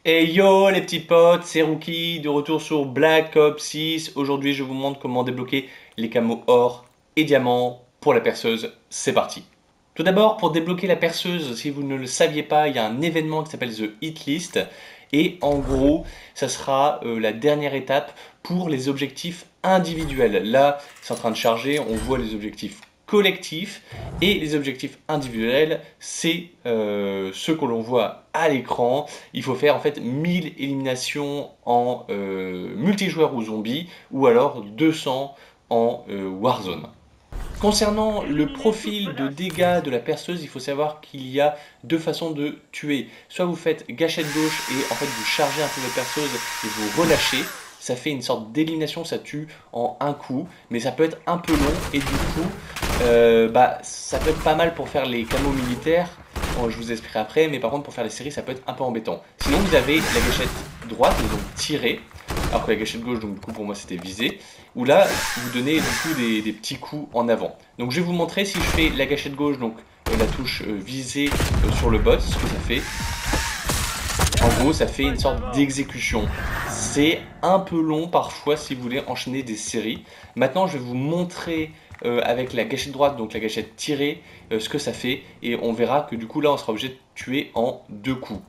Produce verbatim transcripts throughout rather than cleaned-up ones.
Hey yo les petits potes, c'est Rookie, de retour sur Black Ops six. Aujourd'hui je vous montre comment débloquer les camos or et diamants pour la perceuse. C'est parti. Tout d'abord, pour débloquer la perceuse, si vous ne le saviez pas, il y a un événement qui s'appelle The Hit List. Et en gros, ça sera euh, la dernière étape pour les objectifs individuels. Là, c'est en train de charger, on voit les objectifs collectifs. Et les objectifs individuels, c'est euh, ceux que l'on voit à l'écran. Il faut faire en fait mille éliminations en euh, multijoueur ou zombie, ou alors deux cents en euh, Warzone. Concernant le Éliminez toute profil de menace. dégâts de la perceuse, il faut savoir qu'il y a deux façons de tuer. Soit vous faites gâchette gauche et en fait vous chargez un peu votre perceuse et vous relâchez. Ça fait une sorte d'élimination, ça tue en un coup, mais ça peut être un peu long et du coup, euh, bah, ça peut être pas mal pour faire les camos militaires. Bon, je vous expliquerai après, mais par contre pour faire les séries, ça peut être un peu embêtant. Sinon, vous avez la gâchette droite, donc tirer, alors que la gâchette gauche, donc du coup pour moi c'était visé, où là vous donnez du coup des, des petits coups en avant. Donc je vais vous montrer si je fais la gâchette gauche, donc euh, la touche euh, visée euh, sur le bot, ce que ça fait. En gros, ça fait une Poste à sorte mort. d'exécution. C'est un peu long parfois si vous voulez enchaîner des séries. Maintenant, je vais vous montrer euh, avec la gâchette droite, donc la gâchette tirée, euh, ce que ça fait. Et on verra que du coup là, on sera obligé de tuer en deux coups.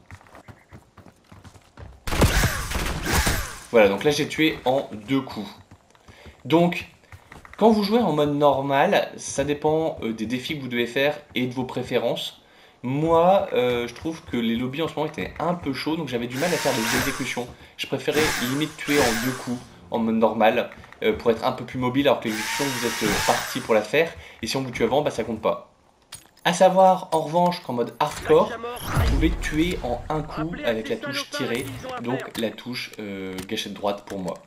Voilà, donc là j'ai tué en deux coups. Donc, quand vous jouez en mode normal, ça dépend euh, des défis que vous devez faire et de vos préférences. Moi, euh, je trouve que les lobbies en ce moment étaient un peu chauds, donc j'avais du mal à faire des exécutions. Je préférais limite tuer en deux coups, en mode normal, euh, pour être un peu plus mobile, alors que l'exécution, vous êtes euh, parti pour la faire, et si on vous tue avant, bah ça compte pas. A savoir en revanche qu'en mode Flash à hardcore, mort vous par pouvez ici. tuer en un coup Appelez à avec ces la touche salopards à tirée, qui ils ont donc affaire. la touche euh, gâchette droite pour moi.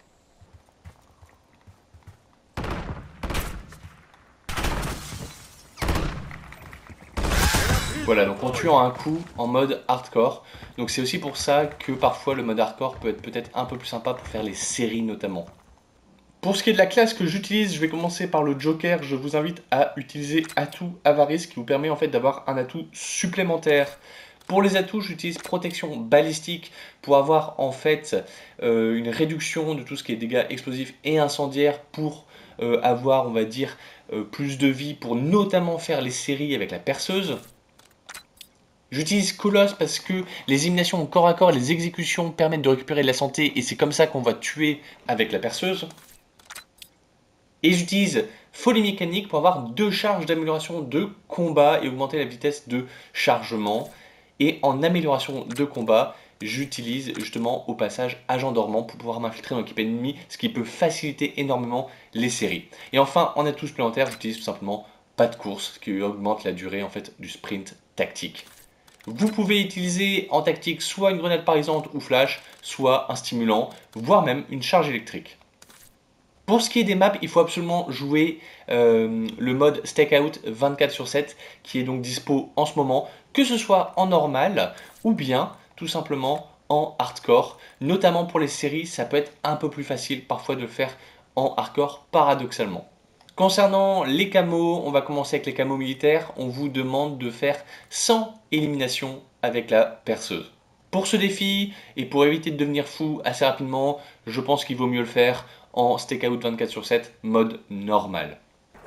On a pris le Voilà, donc on tue contrôle. en un coup en mode hardcore. Donc c'est aussi pour ça que parfois le mode hardcore peut être peut-être un peu plus sympa pour faire les séries notamment. Pour ce qui est de la classe que j'utilise, je vais commencer par le Joker. Je vous invite à utiliser Atout Avarice qui vous permet en fait d'avoir un atout supplémentaire. Pour les atouts, j'utilise protection balistique pour avoir en fait euh, une réduction de tout ce qui est dégâts explosifs et incendiaires pour euh, avoir, on va dire, euh, plus de vie pour notamment faire les séries avec la perceuse. J'utilise Colosse parce que les éliminations au corps à corps et les exécutions permettent de récupérer de la santé et c'est comme ça qu'on va tuer avec la perceuse. Et j'utilise Folie mécanique pour avoir deux charges d'amélioration de combat et augmenter la vitesse de chargement. Et en amélioration de combat, j'utilise justement au passage Agent dormant pour pouvoir m'infiltrer dans l'équipe ennemie, ce qui peut faciliter énormément les séries. Et enfin, en atout supplémentaire, j'utilise tout simplement Pas de course, ce qui augmente la durée en fait du sprint tactique. Vous pouvez utiliser en tactique soit une grenade paralysante ou flash, soit un stimulant, voire même une charge électrique. Pour ce qui est des maps, il faut absolument jouer euh, le mode Stakeout vingt-quatre sur sept qui est donc dispo en ce moment, que ce soit en normal ou bien tout simplement en hardcore. Notamment pour les séries, ça peut être un peu plus facile parfois de le faire en hardcore paradoxalement. Concernant les camos, on va commencer avec les camos militaires. On vous demande de faire cent éliminations avec la perceuse. Pour ce défi, et pour éviter de devenir fou assez rapidement, je pense qu'il vaut mieux le faire en stakeout vingt-quatre sur sept mode normal.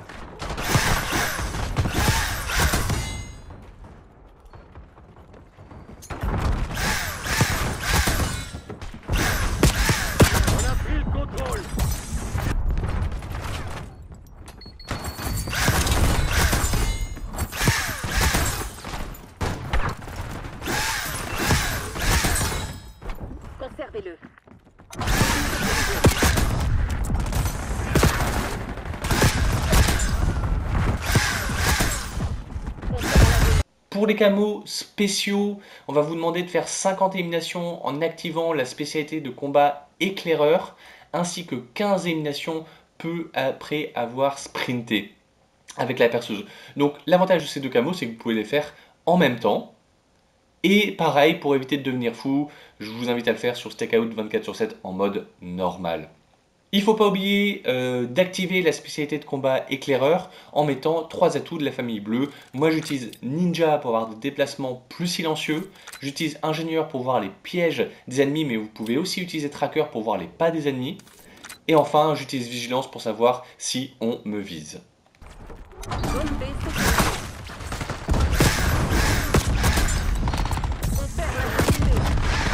On a pris le contrôle. Conservez-le. Pour les camos spéciaux, on va vous demander de faire cinquante éliminations en activant la spécialité de combat éclaireur, ainsi que quinze éliminations peu après avoir sprinté avec la perceuse. Donc l'avantage de ces deux camos, c'est que vous pouvez les faire en même temps. Et pareil, pour éviter de devenir fou, je vous invite à le faire sur Stakeout vingt-quatre sur sept en mode normal. Il ne faut pas oublier euh, d'activer la spécialité de combat éclaireur en mettant trois atouts de la famille bleue. Moi j'utilise ninja pour avoir des déplacements plus silencieux, j'utilise ingénieur pour voir les pièges des ennemis, mais vous pouvez aussi utiliser tracker pour voir les pas des ennemis. Et enfin j'utilise vigilance pour savoir si on me vise. Zone B sécurisée. On perd la zone B.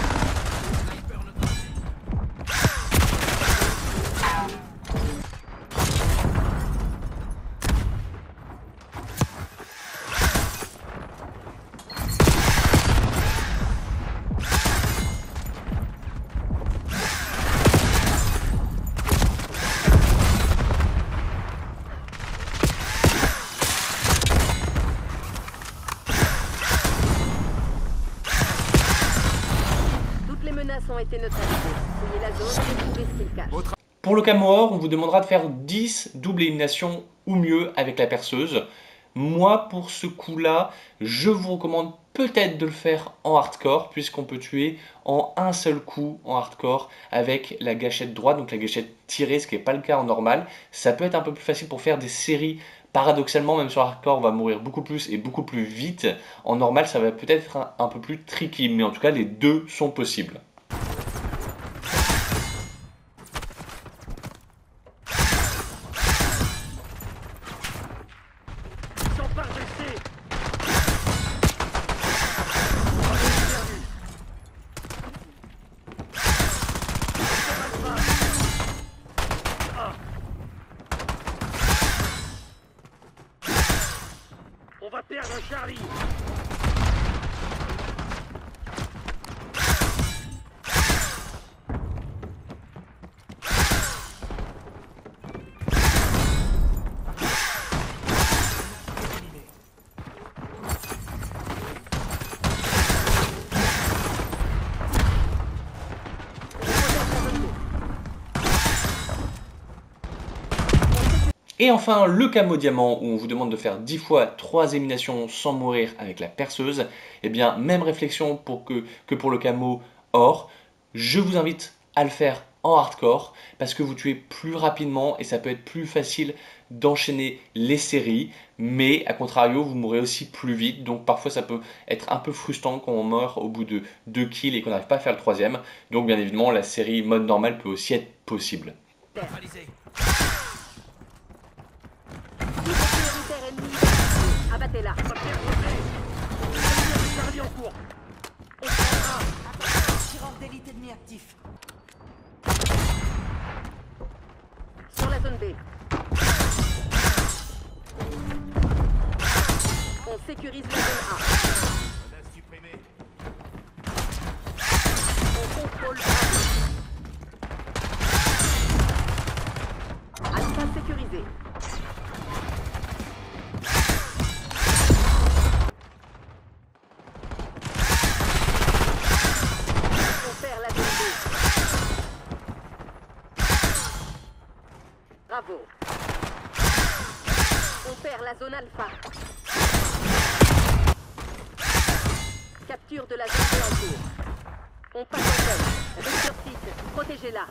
Toutes les menaces ont été neutralisées. Fouillez la zone et trouvez ce qu'il cache. Pour le camo or, on vous demandera de faire dix doubles éliminations ou mieux avec la perceuse. Moi, pour ce coup-là, je vous recommande peut-être de le faire en hardcore, puisqu'on peut tuer en un seul coup en hardcore avec la gâchette droite, donc la gâchette tirée, ce qui n'est pas le cas en normal. Ça peut être un peu plus facile pour faire des séries. Paradoxalement, même sur hardcore, on va mourir beaucoup plus et beaucoup plus vite. En normal, ça va peut-être un, un peu plus tricky, mais en tout cas, les deux sont possibles. Ils sont pas restés. On va perdre Charlie. Et enfin, le camo diamant, où on vous demande de faire dix fois trois éliminations sans mourir avec la perceuse. Eh bien, même réflexion pour que, que pour le camo or. Je vous invite à le faire en hardcore, parce que vous tuez plus rapidement et ça peut être plus facile d'enchaîner les séries. Mais, à contrario, vous mourrez aussi plus vite. Donc, parfois, ça peut être un peu frustrant quand on meurt au bout de deux kills et qu'on n'arrive pas à faire le troisième. Donc, bien évidemment, la série mode normal peut aussi être possible. Prioritaire ennemi. Abattez-la. Charlie en cours. Tireur d'élite ennemi actif. Sur la zone B. On sécurise la zone A. On contrôle Bravo. Alpha sécurisé. On perd la zone B. Bravo. On perd la zone alpha. Capture de la zone B en cours. On passe en tête. Reste sur site. Protégez-la.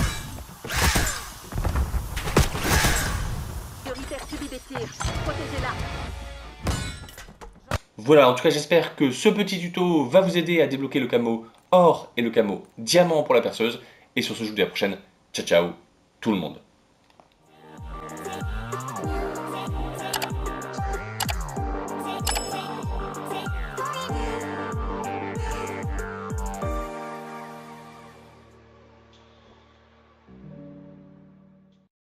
Prioritaire subit des tirs. Protégez-la. Voilà, en tout cas j'espère que ce petit tuto va vous aider à débloquer le camo or et le camo diamant pour la perceuse. Et sur ce, je vous dis à la prochaine. Ciao ciao tout le monde.